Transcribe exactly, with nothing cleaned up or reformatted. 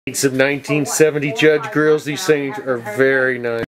Some nineteen seventy Judge grills. These things are very nice.